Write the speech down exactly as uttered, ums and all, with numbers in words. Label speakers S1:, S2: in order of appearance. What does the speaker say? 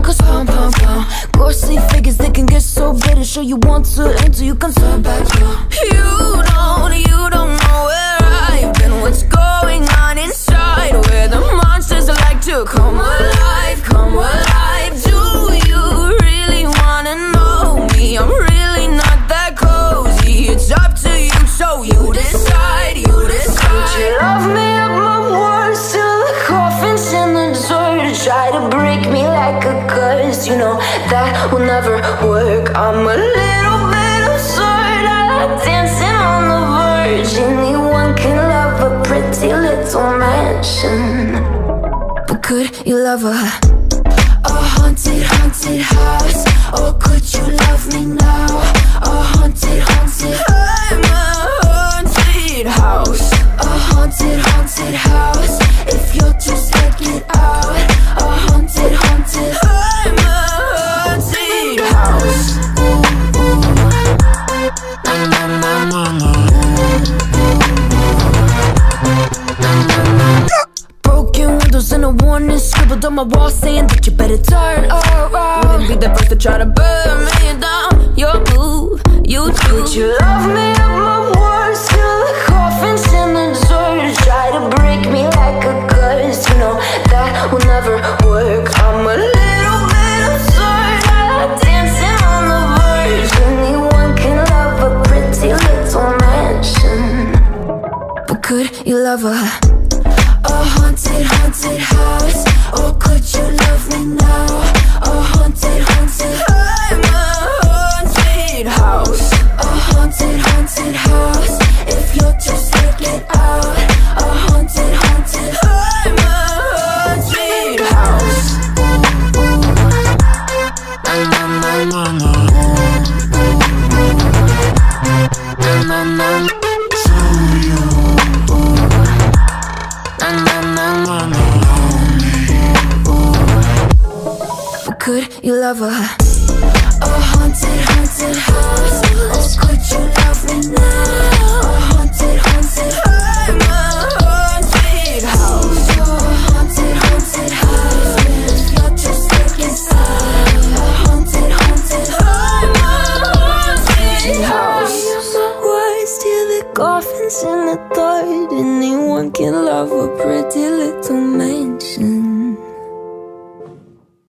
S1: cause pom pom pom. Ghostly figures, they can get so bitter. Sure you want to enter, you can turn back now. You don't, you don't know where I've been. What's going on inside, where the monsters like to come alive, come alive. Do you really wanna know me? I'm really not that cozy. It's up to you, so you decide, you decide. Could you love me up my words till the coffin's in the dirt? Try to break me like a curse, you know that will never work. I'm a little bit absurd, I like dancing on the verge. Anyone can love a pretty little mansion, but could you love a a haunted, haunted house? Or could you love me now? A haunted, haunted, I'm a haunted house. A haunted, haunted house. If you're too scared, get out. A haunted, haunted, I'm a haunted house. Na na na na na. Broken windows and a warning scribbled on my wall saying that you better turn around. Wouldn't be the first to try to burn me down. Your move, you do. Could you love me up my words till the coffin's in the dirt? Try to break me like a curse, you know that will never work. I'm a little bit absurd, I like dancing on the verge. Anyone can love a pretty little mansion, but could you love a a haunted, haunted house? Or could you love me now? A haunted, haunted, I'm a haunted house. A haunted, haunted house. If you're too scared, get out. A haunted, haunted, I'm a haunted house. Na na na na na. Na na na. Could you love a a haunted, haunted house? Or could you love me now? A haunted, haunted, I'm a haunted house. A haunted, haunted house. If you're too sick inside. A haunted, haunted, I'm a haunted house. Words till the coffin's in the dirt. Anyone can love a pretty little man.